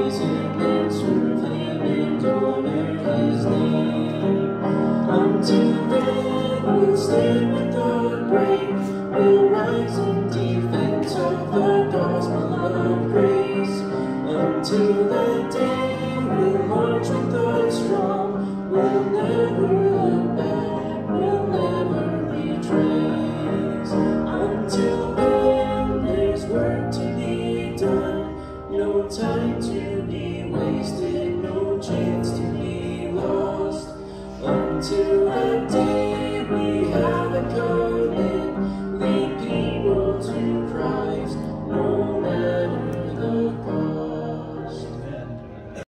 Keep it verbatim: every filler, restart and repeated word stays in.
praise Him and serve Him and honor His name. Until then, we'll stand with our brave, we'll rise in defense of the gospel of grace. Until that day, we'll march with our strong, we'll never look back, we'll never retrace. Until then, there's work to be done, no time to be wasted, no chance to be lost. Until